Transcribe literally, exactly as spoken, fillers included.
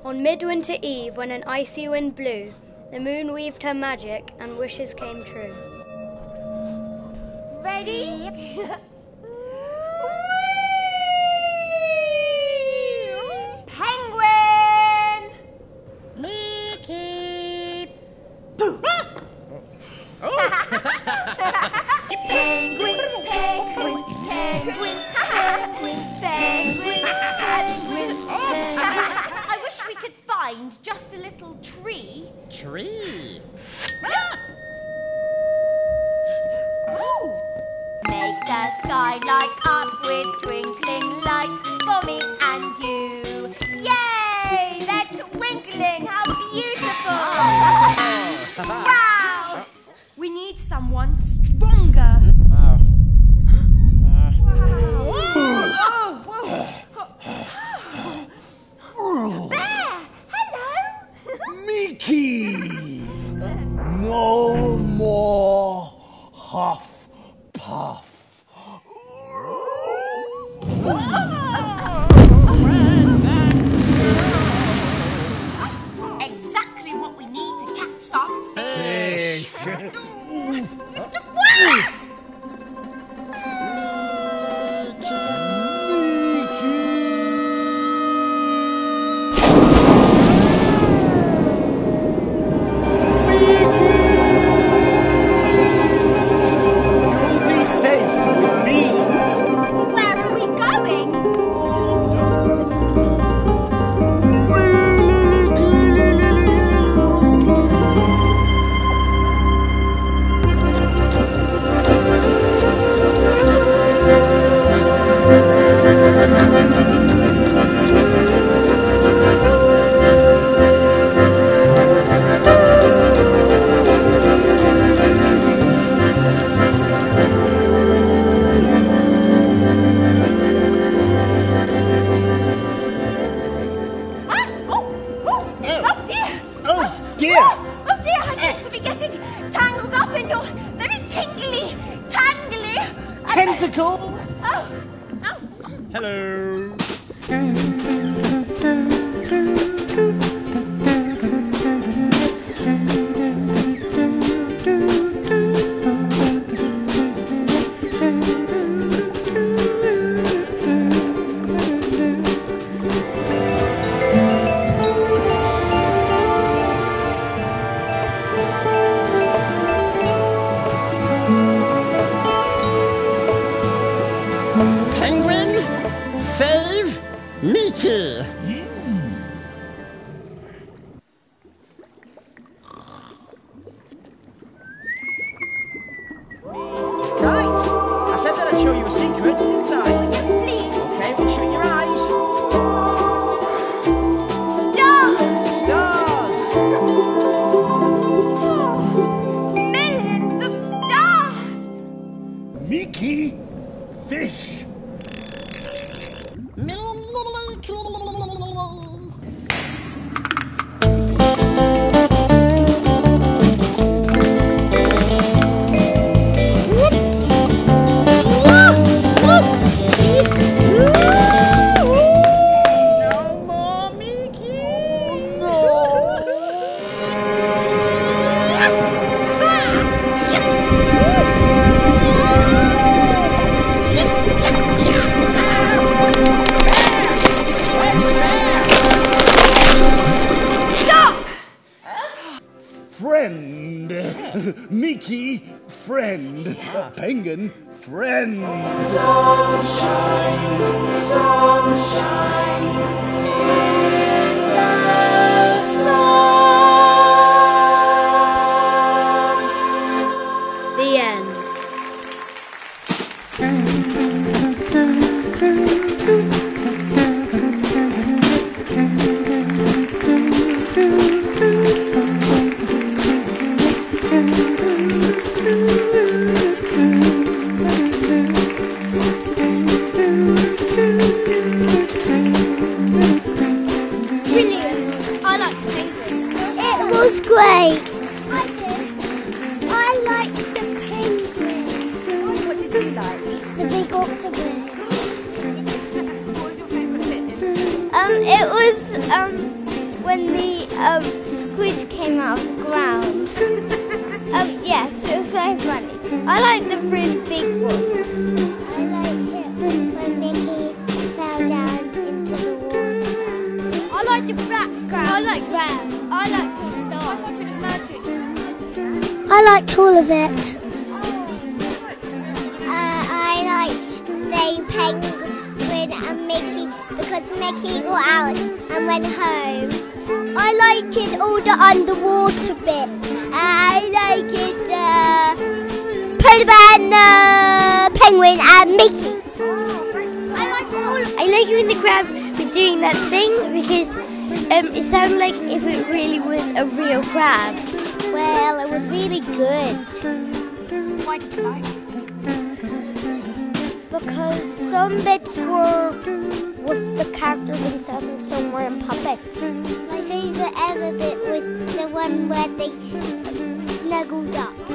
On midwinter eve, when an icy wind blew, the moon weaved her magic and wishes came true. Ready? Penguin! Miki! Boo! Penguin, penguin, penguin, penguin, penguin, penguin. I wish we could find just a little tree. Tree? Make the sky light up with twinkling lights for me and you. Yay! They're twinkling. How beautiful! Wow! We need someone stronger. Oh. Uh. Bear! Hello! Miki! No more huff puff. Exactly what we need to catch some Fish. Tentacles! Oh! Oh! Hello! Save Miki! Right, I said that I'd show you a secret, didn't I? Yes, please. Okay, well, shut your eyes. Stars! Stars! Millions of stars! Miki, fish. Friend, Miki, friend, yeah. Penguin, friend. Sunshine, sunshine, sister song. The end. Great. I did. I liked the penguin. What did you like? The big octopus. What was your favourite bit? Um, it was um when the um, squid came out of the ground. um, yes, it was very funny. I like the really big ones. I liked it when Mickey fell down into the water. I like the black crab. I like crab. I like pink stars. I thought it was magic. I liked all of it. Uh, I liked the penguin and Mickey because Mickey got out and went home. I liked it all the underwater bit. I liked it uh, Polar Bear, uh, Penguin and Mickey. I like all. I like when the crab was doing that thing because um, it sounded like if it really was a real crab. Well, it was really good. Why did you like it? Because some bits were with the characters themselves and some were in puppets. My favourite ever bit was the one where they snuggled up.